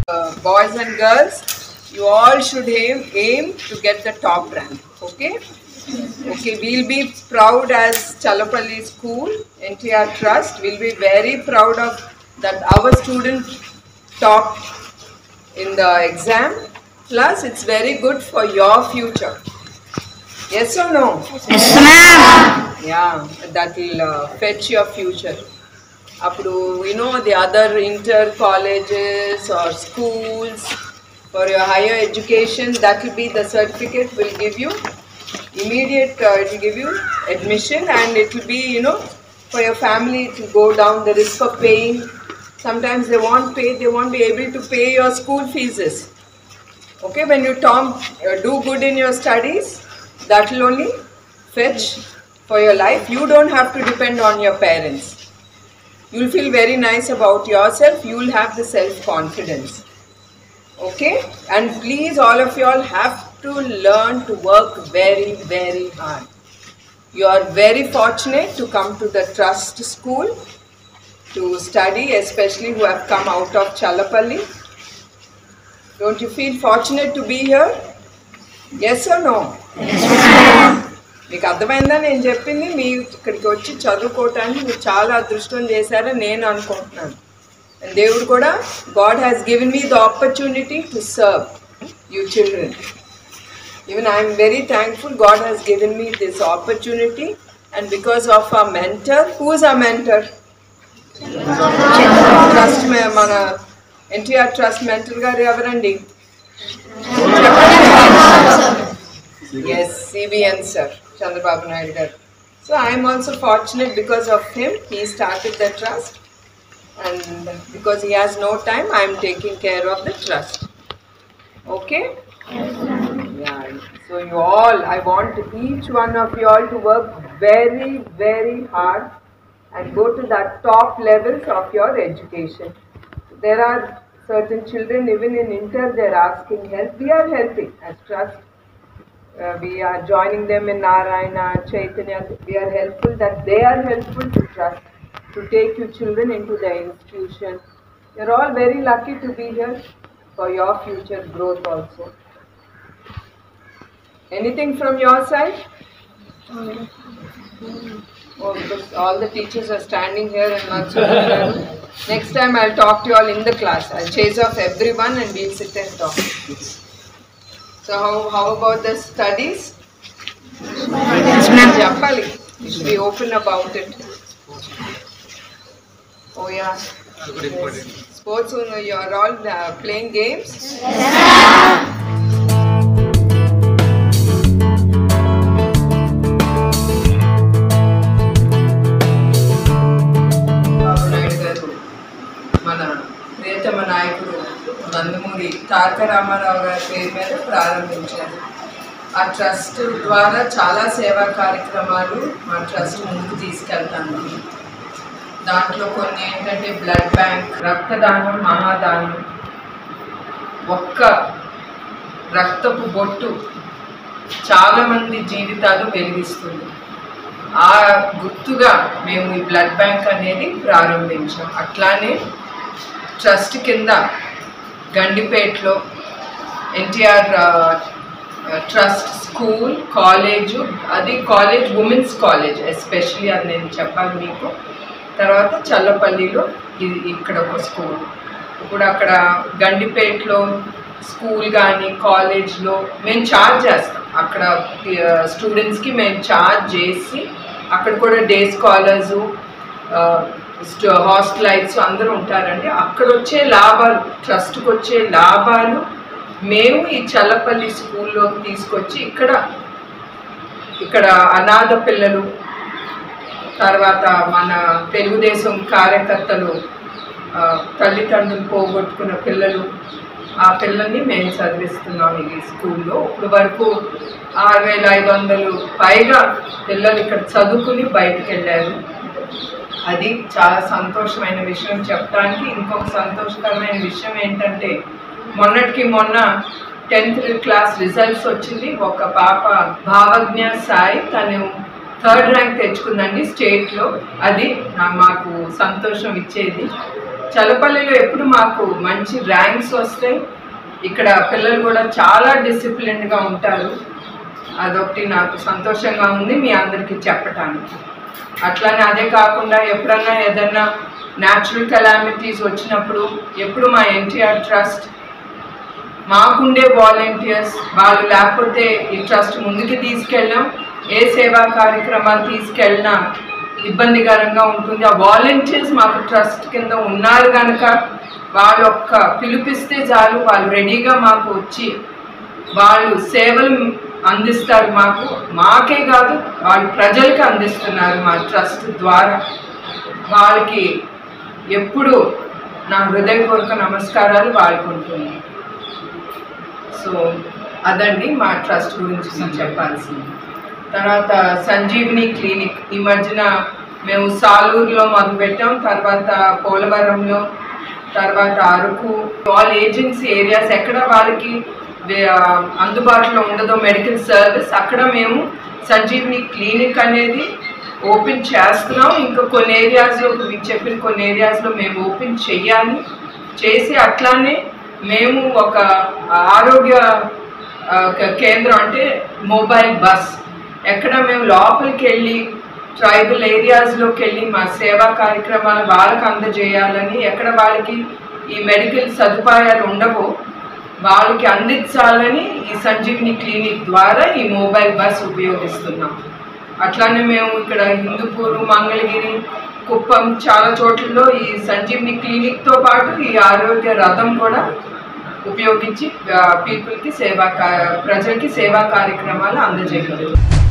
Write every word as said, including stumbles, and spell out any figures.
Uh, boys and girls, you all should aim, aim to get the top rank. Okay? Okay, we'll be proud as Challapalli School, N T R Trust. We'll be very proud of that our student topped in the exam. Plus, it's very good for your future. Yes or no? Yes, ma'am. Yeah, that will uh, fetch your future. Appudu, you know, the other inter colleges or schools for your higher education, that will be the certificate will give you immediate, uh, it will give you admission, and it will be, you know, for your family to go down the risk of paying. Sometimes they won't pay, they won't be able to pay your school fees. Okay, when you Tom, uh, do good in your studies, that will only fetch for your life. You don't have to depend on your parents. You'll feel very nice about yourself. You'll have the self-confidence. Okay? And please, all of you all have to learn to work very, very hard. You are very fortunate to come to the Trust School to study, especially who have come out of Challapalli. Don't you feel fortunate to be here? Yes or no? Yes, మీకు అర్థమైందా నేను చెప్పింది? మీ ఇక్కడికి వచ్చి చదువుకోవటానికి మీరు చాలా అదృష్టం చేశారని నేను అనుకుంటున్నాను. దేవుడు కూడా God has given me the opportunity to serve you children. Even I am very thankful God has given me this opportunity, and because of our mentor. Who is our mentor? Trust మన N T R Trust mentor గారు ఎవరండి? Yes, C V N sir, Chandrababu Naidu garu. So I am also fortunate because of him. He started the trust, and because he has no time, I am taking care of the trust. Okay? Yeah. So you all, I want each one of you all to work very, very hard and go to the top levels of your education. There are certain children, even in inter, they are asking help. We are helping as trust. Uh, we are joining them in Narayana, Chaitanya. We are helpful that they are helpful to trust, to take you children into the institution. You are all very lucky to be here for your future growth also. Anything from your side? Oh, because all the teachers are standing here and not sitting here. Next time I'll talk to you all in the class. I'll chase off everyone and we'll sit and talk. So how, how about the studies? Yes, ma'am. Japali, you should be open about it. Oh yeah. Yes. Sports, you are all uh, playing games? Yes, మన ప్రియతమ నాయకుడు నందమూరి తారక రామారావు గారి పేరు మీద ప్రారంభించారు. ఆ trust ద్వారా చాలా సేవా కార్యక్రమాలు మా ట్రస్ట్ ముందుకు తీసుకెళ్తాను. దాంట్లో కొన్ని ఏంటంటే బ్లడ్ బ్యాంక్, రక్తదానం, మహాదానం. ఒక్క రక్తపు బొట్టు చాలామంది జీవితాలు వెలిగిస్తుంది. ఆ గుర్తుగా మేము ఈ బ్లడ్ బ్యాంక్ అనేది ప్రారంభించాం. అట్లానే ట్రస్ట్ కింద గండిపేటలో ఎన్టీఆర్ ట్రస్ట్ స్కూల్, కాలేజు, అది కాలేజ్ ఉమెన్స్ కాలేజ్ ఎస్పెషలీ, అది నేను చెప్పాలి మీకు. తర్వాత చల్లపల్లిలో ఇది ఇక్కడ ఒక స్కూల్. ఇప్పుడు అక్కడ గండిపేటలో స్కూల్ కానీ కాలేజ్లో మేము ఛార్జ్ చేస్తాం. అక్కడ స్టూడెంట్స్కి మేము ఛార్జ్ చేసి అక్కడ కూడా డే స్కాలర్సు, హాస్టలైట్స్ అందరూ ఉంటారండి. అక్కడ వచ్చే లాభాలు, ట్రస్ట్కి వచ్చే లాభాలు మేము ఈ చల్లపల్లి స్కూల్లో తీసుకొచ్చి ఇక్కడ ఇక్కడ అనాథ పిల్లలు, తర్వాత మన తెలుగుదేశం కార్యకర్తలు తల్లిదండ్రులు పోగొట్టుకున్న పిల్లలు, ఆ పిల్లల్ని మేము చదివిస్తున్నాం ఈ స్కూల్లో. ఇప్పుడు వరకు ఆరు వేల ఐదు వందలు పైగా పిల్లలు ఇక్కడ చదువుకుని బయటకు వెళ్ళారు. అది చాలా సంతోషమైన విషయం చెప్పడానికి. ఇంకొక సంతోషకరమైన విషయం ఏంటంటే మొన్నటికి మొన్న టెన్త్ క్లాస్ రిజల్ట్స్ వచ్చింది. ఒక పాప భావజ్ఞ సాయి, తను థర్డ్ ర్యాంక్ తెచ్చుకుందండి స్టేట్లో. అది నా మాకు సంతోషం ఇచ్చేది. చలపల్లిలో ఎప్పుడు మాకు మంచి ర్యాంక్స్ వస్తాయి. ఇక్కడ పిల్లలు కూడా చాలా డిసిప్లిన్డ్గా ఉంటారు. అదొకటి నాకు సంతోషంగా ఉంది మీ అందరికీ చెప్పటానికి. అట్లానే అదే కాకుండా ఎప్పుడన్నా ఏదన్నా న్యాచురల్ కెలామిటీస్ వచ్చినప్పుడు ఎప్పుడు మా ఎన్టీఆర్ ట్రస్ట్ మాకుండే వాలంటీర్స్ వాళ్ళు లేకపోతే ఈ ట్రస్ట్ ముందుకు తీసుకెళ్ళాం. ఏ సేవా కార్యక్రమాలు తీసుకెళ్ళినా ఇబ్బందికరంగా ఉంటుంది. ఆ వాలంటీర్స్ మాకు ట్రస్ట్ కింద ఉన్నారు కనుక వాళ్ళు ఒక్క పిలిపిస్తే చాలు, వాళ్ళు రెడీగా మాకు వచ్చి వాళ్ళు సేవలు అందిస్తారు. మాకు మాకే కాదు వాళ్ళు ప్రజలకి అందిస్తున్నారు మా ట్రస్ట్ ద్వారా. వాళ్ళకి ఎప్పుడు నా హృదయపూర్వక నమస్కారాలు వాళ్ళకు ఉంటుంది. సో అదండి మా ట్రస్ట్ గురించి నేను చెప్పాల్సింది. తర్వాత సంజీవిని క్లినిక్ ఈ మధ్యన మేము సాలూరులో మొదలుపెట్టాం, తర్వాత పోలవరంలో, తర్వాత అరకు, ఆల్ ఏజెన్సీ ఏరియాస్ ఎక్కడ వాళ్ళకి అందుబాటులో ఉండదో మెడికల్ సర్వీస్ అక్కడ మేము సంజీవిని క్లినిక్ అనేది ఓపెన్ చేస్తున్నాం. ఇంకా కొన్ని ఏరియాస్లో మీకు చెప్పిన కొన్ని ఏరియాస్లో మేము ఓపెన్ చెయ్యాలి. చేసి అట్లానే మేము ఒక ఆరోగ్య కేంద్రం అంటే మొబైల్ బస్ ఎక్కడ మేము లోపలికి వెళ్ళి ట్రైబల్ ఏరియాస్లోకి వెళ్ళి మా సేవా కార్యక్రమాలు వాళ్ళకి అందజేయాలని, ఎక్కడ వాళ్ళకి ఈ మెడికల్ సదుపాయాలు ఉండవో వాళ్ళకి అందించాలని ఈ సంజీవిని క్లినిక్ ద్వారా ఈ మొబైల్ బస్ ఉపయోగిస్తున్నాం. అట్లానే మేము ఇక్కడ హిందూపూర్, మంగళగిరి, కుప్పం చాలా చోట్లలో ఈ సంజీవిని క్లినిక్తో పాటు ఈ ఆరోగ్య రథం కూడా ఉపయోగించి పీపుల్కి సేవా ప్రజలకి సేవా కార్యక్రమాలు అందజేయగలుగుతాం.